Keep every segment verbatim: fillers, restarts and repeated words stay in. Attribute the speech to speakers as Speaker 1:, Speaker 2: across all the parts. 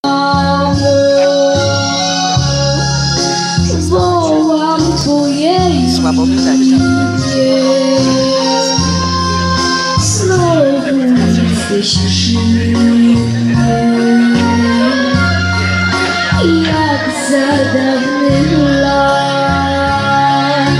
Speaker 1: Wołam twoje
Speaker 2: słabo widać.
Speaker 1: Znowu jesteś jak za dawnych lat.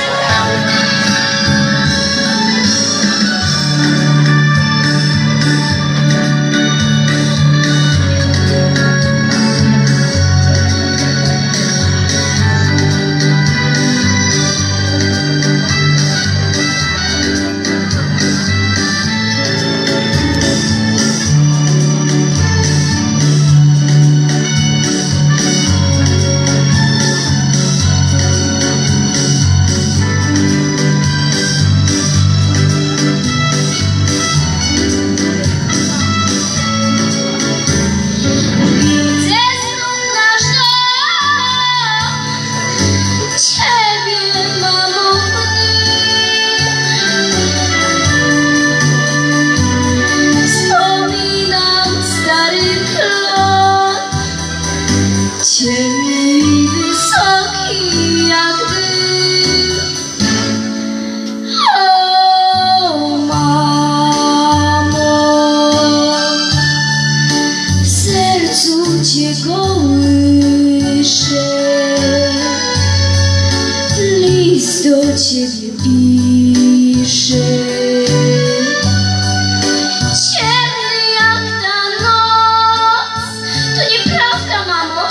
Speaker 1: Cień wysoki jak dym. O mamo, w sercu cię kołyszę, list do ciebie piszę. Ciemny jak ta noc, to nieprawda, mamo.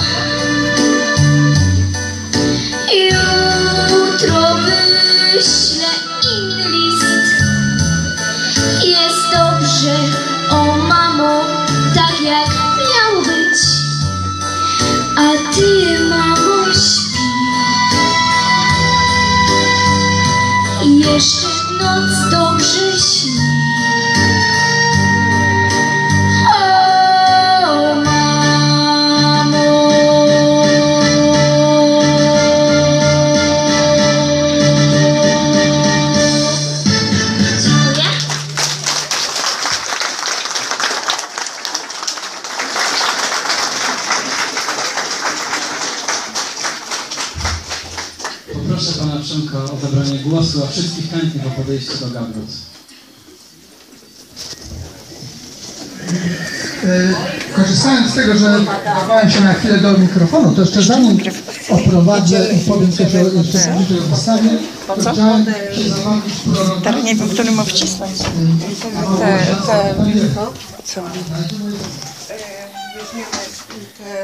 Speaker 1: Jutro wyślę inny list. Jest dobrze, o mamo, tak jak miało być. A ty, mamo, śpi. I jeszcze noc dobrze śni.
Speaker 3: Poproszę pana Przemka o zabranie głosu, a wszystkich chętnych o podejście do gablut.
Speaker 4: Korzystając z tego, że dawałem się na chwilę do mikrofonu, to jeszcze zanim oprowadzę i powiem coś o, jeszcze bliżej o wystawie, to chciałem się zamawić proroka.
Speaker 2: Teraz nie wiem, który ma wcisnąć. Te, te, co? Weźmiemy te